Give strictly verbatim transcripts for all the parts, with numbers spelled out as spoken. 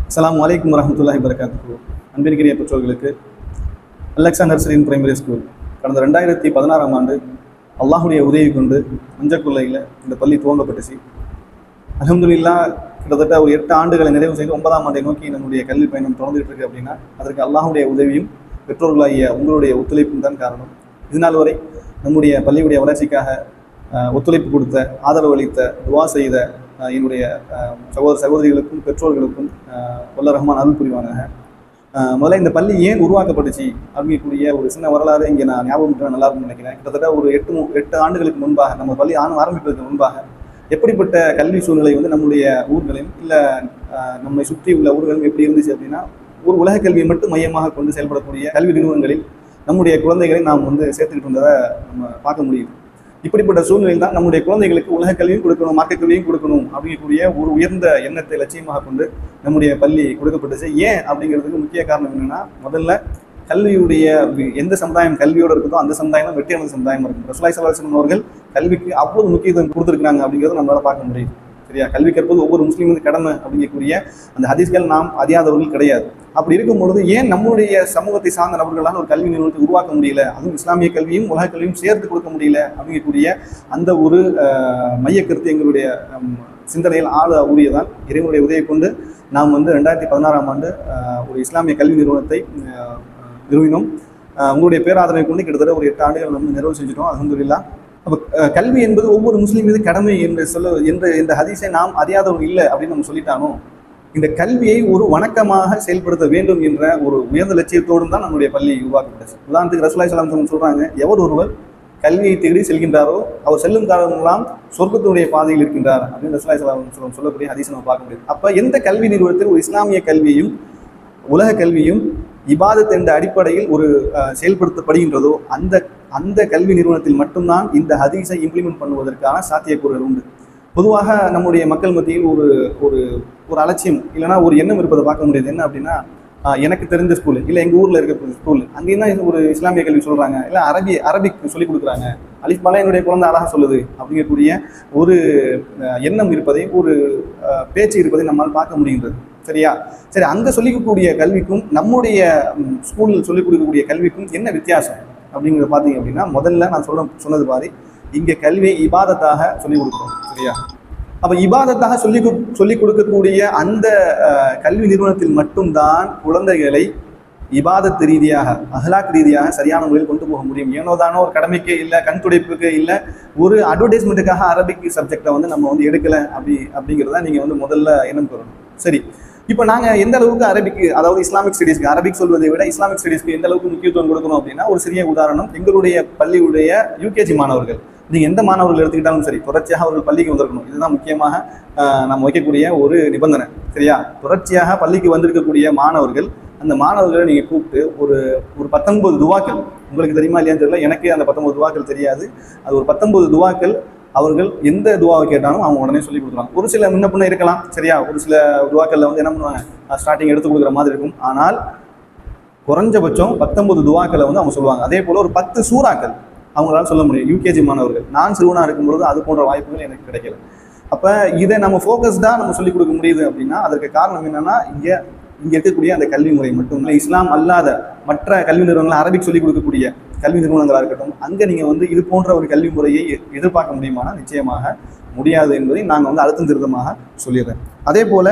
அஸ்ஸலாமு அலைக்கும் வரஹ்மத்துல்லாஹி வபரகாத்துஹு. அன்பிற்கினிய பெற்றோர்களுக்கு அலெக்சா நர்சரி பிரைமரி ஸ்கூல் கடந்த ரெண்டாயிரத்தி பதினாறாம் ஆண்டு அல்லாஹுடைய உதவி கொண்டு மஞ்சக்குள்ளையில் இந்த பள்ளி துவங்கப்பட்டுச்சு. அல்ஹம்துலில்லாஹ் கிட்டத்தட்ட ஒரு எட்டு ஆண்டுகளை நிறைவு செய்து ஒன்பதாம் ஆண்டை நோக்கி நம்முடைய கல்வி பயணம் தொடர்ந்துட்டு இருக்கு. அப்படின்னா அதற்கு அல்லாஹுடைய உதவியும் பெற்றோர்களாகிய உங்களுடைய ஒத்துழைப்பும் தான் காரணம். இதனால் வரை நம்முடைய பள்ளியுடைய வளர்ச்சிக்காக ஒத்துழைப்பு கொடுத்த, ஆதரவு அளித்த, துவா செய்த என்னுடைய சகோதர சகோதரிகளுக்கும் பெற்றோர்களுக்கும் வல்ல ரஹ்மான் அருள் புரிவானாக. முதல்ல இந்த பள்ளி ஏன் உருவாக்கப்பட்டுச்சு அப்படிங்கக்கூடிய ஒரு சின்ன வரலாறு இங்கே நான் ஞாபகம் நல்லா இருக்கும்னு நினைக்கிறேன். கிட்டத்தட்ட ஒரு எட்டு எட்டு ஆண்டுகளுக்கு முன்பாக நம்ம பள்ளி ஆண் ஆரம்பிப்பதற்கு முன்பாக எப்படிப்பட்ட கல்வி சூழ்நிலை வந்து நம்முடைய ஊர்களையும் இல்லை நம்மை சுற்றி உள்ள ஊர்களும் எப்படி இருந்துச்சு அப்படின்னா, ஒரு உலக கல்வியை மட்டும் மையமாக கொண்டு செயல்படக்கூடிய கல்வி நிறுவனங்களில் நம்முடைய குழந்தைகளை நாம் வந்து சேர்த்துக்கிட்டு இருந்ததை நம்ம பார்க்க முடியுது. இப்படிப்பட்ட சூழ்நிலையில் தான் நம்முடைய குழந்தைகளுக்கு உலக கல்வியும் கொடுக்கணும், மார்க்க கல்வியும் கொடுக்கணும் அப்படிங்கக்கூடிய ஒரு உயர்ந்த எண்ணத்தை லட்சியமாக கொண்டு நம்முடைய பள்ளி கொடுக்கப்பட்டுச்சு. ஏன் அப்படிங்கிறதுக்கு முக்கிய காரணம் என்னன்னா, முதல்ல கல்வியுடைய எந்த சமுதாயம் கல்வியோடு இருக்குதோ அந்த சமுதாயம் தான் வெற்றி அடைந்த சமுதாயம் இருக்கும். ரசூலுல்லாஹி ஸல்லல்லாஹு அலைஹி வஸல்லம் அவர்கள் கல்விக்கு அவ்வளவு முக்கியத்துவம் கொடுத்துருக்காங்க அப்படிங்கிறத நம்மளால பார்க்க முடியுது. சரியா, கல்வி கற்பது ஒவ்வொரு முஸ்லீமுக்கு கடமை அப்படிங்கக்கூடிய அந்த ஹதீஸ்கள் நாம் அறியாதவர்கள் கிடையாது. அப்படி இருக்கும்பொழுது ஏன் நம்முடைய சமூகத்தை சார்ந்த நபர்களால் ஒரு கல்வி நிறுவனத்தை உருவாக்க முடியல, அதுவும் இஸ்லாமிய கல்வியும் உலக கல்வியும் சேர்த்து கொடுக்க முடியல அப்படிங்கக்கூடிய அந்த ஒரு மைய கருத்து எங்களுடைய சிந்தனையில் ஆழ ஊறியதான் இறைவனுடைய உதவியை கொண்டு நாம் வந்து ரெண்டாயிரத்தி பதினாறாம் ஆண்டு ஒரு இஸ்லாமிய கல்வி நிறுவனத்தை நிறுவினோம். உங்களுடைய பேராதரவை கொண்டு கிட்டத்தட்ட ஒரு எட்டு ஆண்டுகள் நம்ம நிறைவு செஞ்சுட்டோம். அல்ஹம்துலில்லாஹ். அப்போ கல்வி என்பது ஒவ்வொரு முஸ்லீம் மீது கடமை என்று சொல்ல என்ற இந்த ஹதீஸை நாம் அறியாதவர்கள் இல்லை அப்படின்னு நம்ம சொல்லிட்டானோ, இந்த கல்வியை ஒரு வணக்கமாக செயல்படுத்த வேண்டும் என்ற ஒரு உயர்ந்த லட்சியத்தோடு தான் நம்முடைய பள்ளி உருவாக்கப்பட்டது. உதாரணத்துக்கு ரசூலுல்லாஹி ஸல்லல்லாஹு அலைஹி வஸல்லம் சொல்றாங்க, எவர் ஒருவர் கல்வியை தேடி செல்கின்றாரோ அவர் செல்லும் காலமெல்லாம் சொர்க்கத்துடைய பாதையில் இருக்கின்றார் அப்படின்னு ரசூலுல்லாஹி ஸல்லல்லாஹு அலைஹி வஸல்லம் சொல்லக்கூடிய ஹதீஸை நம்ம பார்க்க முடியும். அப்போ எந்த கல்வி நிறுவனத்தில் ஒரு இஸ்லாமிய கல்வியும் உலக கல்வியும் இபாதத் என்ற அடிப்படையில் ஒரு செயல்படுத்தப்படுகின்றதோ அந்த அந்த கல்வி நிறுவனத்தில் மட்டும்தான் இந்த ஹதீஸை இம்ப்ளிமெண்ட் பண்ணுவதற்கான சாத்தியக்கூறுகள் உண்டு. பொதுவாக நம்முடைய மக்கள் மத்தியில் ஒரு ஒரு ஒரு அலட்சியம் இல்லைனா ஒரு எண்ணம் இருப்பதை பார்க்க முடியாது. என்ன அப்படின்னா, எனக்கு தெரிந்த ஸ்கூலு இல்லை எங்கள் ஊரில் இருக்கிற ஸ்கூல் அங்கேயும் தான் ஒரு இஸ்லாமிய கல்வி சொல்கிறாங்க, இல்லை அரபி அரபிக் சொல்லிக் கொடுக்குறாங்க, அலிஃப் பா என்னுடைய குழந்தை அழகாக சொல்லுது அப்படிங்கக்கூடிய ஒரு எண்ணம் இருப்பதை, ஒரு பேச்சு இருப்பதை நம்மால் பார்க்க முடிகின்றது. சரியா, சரி, அங்கே சொல்லிக்கக்கூடிய கல்விக்கும் நம்முடைய ஸ்கூலில் சொல்லிக் கொடுக்கக்கூடிய கல்விக்கும் என்ன வித்தியாசம் அப்படிங்கிறத பார்த்தீங்க அப்படின்னா, முதல்ல நான் சொல்ல சொன்னது மாதிரி இங்கே கல்வியை இபாதத்தாக சொல்லிக் கொடுக்குறோம். சரியா, அப்போ இபாதத்தாக சொல்லி சொல்லிக் கொடுக்கக்கூடிய அந்த கல்வி நிறுவனத்தில் மட்டும்தான் குழந்தைகளை இபாதத் ரீதியாக அஹ்லாக் ரீதியாக சரியான முறையில் கொண்டு போக முடியும். ஏனோதானோ ஒரு கடமைக்கு இல்லை, கண் துடைப்புக்கு இல்லை, ஒரு அட்வர்டைஸ்மெண்ட்டுக்காக அரபிக் சப்ஜெக்டை வந்து நம்ம வந்து எடுக்கலை அப்படி அப்படிங்கிறத நீங்கள் வந்து முதல்ல எண்ணம் பெறணும். சரி, இப்போ நாங்கள் எந்த அளவுக்கு அரபிக்கு, அதாவது இஸ்லாமிக் ஸ்டடீஸ்க்கு, அரபிக் சொல்வதை விட இஸ்லாமிக் ஸ்டடீஸ்க்கு எந்த அளவுக்கு முக்கியத்துவம் கொடுக்கணும் அப்படின்னா, ஒரு சிறிய உதாரணம், எங்களுடைய பள்ளியுடைய யூகேஜி மாணவர்கள், நீங்கள் எந்த மாணவர்கள் எடுத்துக்கிட்டாலும் சரி, தொடர்ச்சியாக அவர்கள் பள்ளிக்கு வந்திருக்கணும். இதுதான் முக்கியமாக நம்ம வைக்கக்கூடிய ஒரு நிபந்தனை. சரியா, தொடர்ச்சியாக பள்ளிக்கு வந்திருக்கக்கூடிய மாணவர்கள், அந்த மாணவர்களை நீங்கள் கூப்பிட்டு ஒரு ஒரு பத்தொன்பது துவாக்கள், உங்களுக்கு தெரியுமா இல்லையான்னு தெரியல, எனக்கு அந்த பத்தொன்பது துவாக்கள் தெரியாது, அது ஒரு பத்தொன்பது துவாக்கள் அவர்கள் எந்த துவாவை கேட்டாலும் அவங்க உடனே சொல்லி கொடுக்குறாங்க. ஒரு சில முன்ன பின்ன இருக்கலாம். சரியா, ஒரு சில துவாக்களில் வந்து என்ன பண்ணுவாங்க, ஸ்டார்டிங் எடுத்து கொடுக்குற மாதிரி இருக்கும். ஆனால் குறைஞ்சபட்சம் பத்தொன்பது துவாக்களை வந்து அவங்க சொல்லுவாங்க. அதே போல் ஒரு பத்து சூறாக்கள் அவங்களால சொல்ல முடியும். யூகேஜி மாணவர்கள், நான் சிறுவனாக இருக்கும்பொழுது அது போன்ற வாய்ப்புகள் எனக்கு கிடைக்கல. அப்போ இதை நம்ம ஃபோக்கஸ்டாக நம்ம சொல்லிக் கொடுக்க முடியுது அப்படின்னா அதற்கு காரணம் என்னென்னா, இங்கே இங்கே இருக்கக்கூடிய அந்த கல்வி முறை மட்டும் இல்லை, இஸ்லாம் அல்லாத மற்ற கல்வி நிறுவனங்கள், அரபிக் சொல்லிக் கொடுக்கக்கூடிய கல்வி நிறுவனங்களாக இருக்கட்டும், அங்கே நீங்கள் வந்து இது போன்ற ஒரு கல்வி முறையை எதிர்பார்க்க முடியுமானா நிச்சயமாக முடியாது என்பதை நாங்கள் வந்து அழுத்தம் திருத்தமாக சொல்லிடுறேன். அதே போல்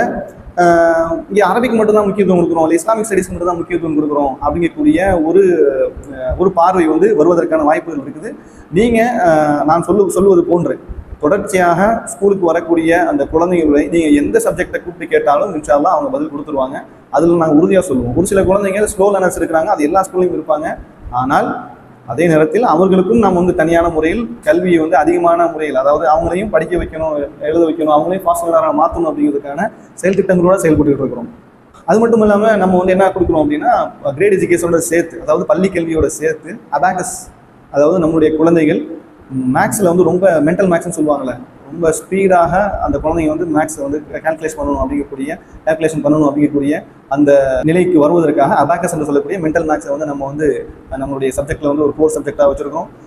இங்கே அரபிக் மட்டும்தான் முக்கியத்துவம் கொடுக்குறோம், இல்லை இஸ்லாமிக் ஸ்டடீஸ் மட்டும் தான் முக்கியத்துவம் கொடுக்குறோம் அப்படிங்கக்கூடிய ஒரு ஒரு பார்வை வந்து வருவதற்கான வாய்ப்புகள் இருக்குது. நீங்கள் நான் சொல்லு சொல்லுவது போன்று தொடர்ச்சியாக ஸ்கூலுக்கு வரக்கூடிய அந்த குழந்தைகளை நீங்கள் எந்த சப்ஜெக்டை கூப்பிட்டு கேட்டாலும் இன்ஷா அல்லாஹ் அவங்க பதில் கொடுத்துருவாங்க. அதில் நாங்கள் உறுதியாக சொல்லுவோம். ஒரு சில குழந்தைங்க ஸ்லோ லேர்னர்ஸ் இருக்கிறாங்க, அது எல்லா ஸ்கூல்லையும் இருப்பாங்க. ஆனால் அதே நேரத்தில் அவர்களுக்கும் நம்ம வந்து தனியான முறையில் கல்வியை வந்து அதிகமான முறையில், அதாவது அவங்களையும் படிக்க வைக்கணும், எழுத வைக்கணும், அவங்களையும் ஃபாஸ்ட் லேர்னராக மாற்றணும் அப்படிங்கிறதுக்கான செயல் திட்டங்களோட செயல்பட்டு இருக்கிறோம். அது மட்டும் இல்லாமல் நம்ம வந்து என்ன கொடுக்குறோம் அப்படின்னா, கிரேட் எஜுகேஷனோட சேர்த்து, அதாவது பள்ளி கல்வியோட சேர்த்து அபாக்கஸ், அதாவது நம்மளுடைய குழந்தைகள் மேக்ஸில் வந்து ரொம்ப மென்டல் மேக்ஸ்ன்னு சொல்லுவாங்கள்ல, ரொம்ப ஸ்பீடாக அந்த குழந்தைங்க வந்து மேக்ஸை வந்து கேல்குலேஷன் பண்ணணும் அப்படிங்கக்கூடிய கேல்குலேஷன் பண்ணணும் அப்படிங்கக்கூடிய அந்த நிலைக்கு வருவதற்காக அபாக்கஸ் என்று சொல்லக்கூடிய மென்டல் மேக்ஸை வந்து நம்ம வந்து நம்மளுடைய சப்ஜெக்டில் வந்து ஒரு கோர் சப்ஜெக்டாக வச்சுருக்கோம்.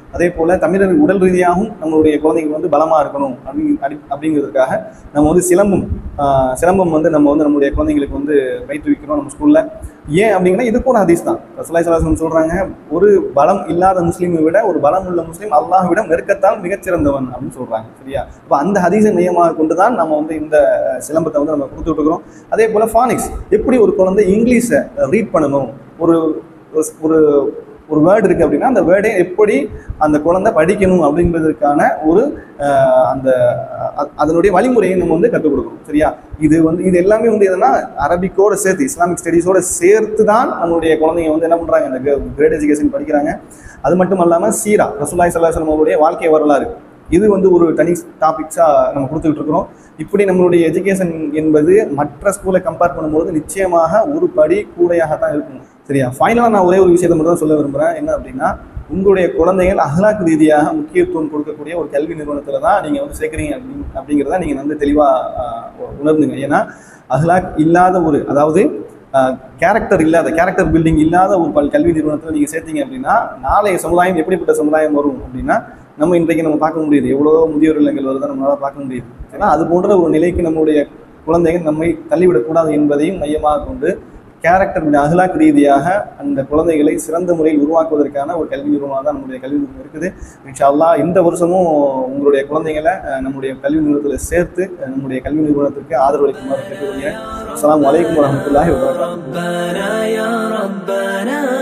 அதே போல் தமிழர் உடல் ரீதியாகவும் நம்மளுடைய குழந்தைகள் வந்து பலமாக இருக்கணும் அப்படி அடி அப்படிங்கிறதுக்காக நம்ம வந்து சிலம்பம் சிலம்பம் வந்து நம்ம வந்து நம்மளுடைய குழந்தைங்களுக்கு வந்து பயிற்றுவிக்கிறோம் நம்ம ஸ்கூலில். ஏன் அப்படிங்கன்னா இதுக்கு ஒரு ஹதீஸ் தான். ரசூலுல்லாஹி ஸல்லல்லாஹு அலைஹி வஸல்லம் சொல்கிறாங்க, ஒரு பலம் இல்லாத முஸ்லீமை விட ஒரு பலம் உள்ள முஸ்லீம் அல்லாஹ்விடம் நெருக்கத்தால் மிகச்சிறந்தவன் அப்படின்னு சொல்கிறாங்க. சரியா? அப்போ அந்த ஹதீஸை மையமாக கொண்டு தான் நம்ம வந்து இந்த சிலம்பத்தை வந்து நம்ம கொடுத்துட்டு இருக்கிறோம். அதே போல் ஃபானிக்ஸ், எப்படி ஒரு குழந்தை இங்கிலீஷை ரீட் பண்ணணும், ஒரு ஒரு ஒரு வேர்டு இருக்குது அப்படின்னா அந்த வேர்டை எப்படி அந்த குழந்தை படிக்கணும் அப்படிங்கிறதுக்கான ஒரு அந்த அதனுடைய வழிமுறையை நம்ம வந்து கற்றுக் கொடுக்கணும். சரியா? இது வந்து இது எல்லாமே வந்து எதுனா அரபிக்கோட சேர்த்து இஸ்லாமிக் ஸ்டடீஸோட சேர்த்து தான் நம்மளுடைய குழந்தைங்க வந்து என்ன பண்ணுறாங்க, இந்த கிரேட் எஜுகேஷன் படிக்கிறாங்க. அது மட்டும் இல்லாமல் சீரா ரசூலுல்லாஹி ஸல்லல்லாஹு அலைஹி வஸல்லம் அவருடைய வாழ்க்கை வரலாறு, இது வந்து ஒரு தனி டாபிக்ஸாக நம்ம கொடுத்துக்கிட்டு இருக்கிறோம். இப்படி நம்மளுடைய எஜுகேஷன் என்பது மற்ற ஸ்கூலை கம்பேர் பண்ணும்போது நிச்சயமாக ஒரு படி கூடையாக தான் இருக்கும். சரியா? ஃபைனலாக நான் ஒரே ஒரு விஷயத்தை மட்டும் தான் சொல்ல விரும்புகிறேன். என்ன அப்படின்னா, உங்களுடைய குழந்தைகள் அஹ்லாக் ரீதியாக முக்கியத்துவம் கொடுக்கக்கூடிய ஒரு கல்வி நிறுவனத்தில் தான் நீங்கள் வந்து சேர்க்குறீங்க அப்படின்னு அப்படிங்கிறத நீங்கள் வந்து தெளிவாக உணர்ந்துங்க. ஏன்னா அஹ்லாக் இல்லாத ஒரு, அதாவது கேரக்டர் இல்லாத கேரக்டர் பில்டிங் இல்லாத ஒரு பல் கல்வி நிறுவனத்தில் நீங்கள் சேர்த்தீங்க அப்படின்னா நாளைய சமுதாயம் எப்படிப்பட்ட சமுதாயம் வரும் அப்படின்னா, நம்ம இன்றைக்கு நம்ம பார்க்க முடியுது, எவ்வளோ முதியோர் இல்லங்கள் வருதான் நம்மளால் பார்க்க முடியுது. ஏன்னா அது போன்ற ஒரு நிலைக்கு நம்மளுடைய குழந்தைகள் நம்மை தள்ளிவிடக்கூடாது என்பதையும் மையமாக கொண்டு கேரக்டர் அஹ்லாக் ரீதியாக அந்த குழந்தைகளை சிறந்த முறையில் உருவாக்குவதற்கான ஒரு கல்வி நிறுவனமாக தான் நம்முடைய கல்வி நிறுவனம் இருக்குது. இன்ஷா அல்லாஹ் இந்த வருஷமும் உங்களுடைய குழந்தைகளை நம்முடைய கல்வி நிறுவனத்தில் சேர்த்து நம்முடைய கல்வி நிறுவனத்திற்கு ஆதரவு அளிக்குமாறு கேட்டுக்கொள்கிறேன். அஸ்ஸலாமு அலைக்கும் வரஹ்மத்துல்லாஹி வபரகாத்துஹு.